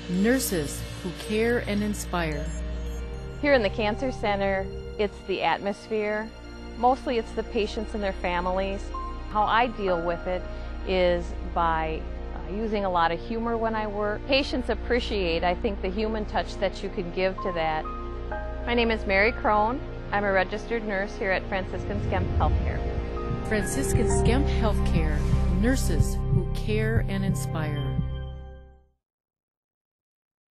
nurses who care and inspire. Here in the Cancer Center, it's the atmosphere. Mostly it's the patients and their families. How I deal with it is by using a lot of humor when I work. Patients appreciate, I think, the human touch that you can give to that. My name is Mary Kron. I'm a registered nurse here at Franciscan Skemp Healthcare. Franciscan Skemp Healthcare, nurses who care and inspire.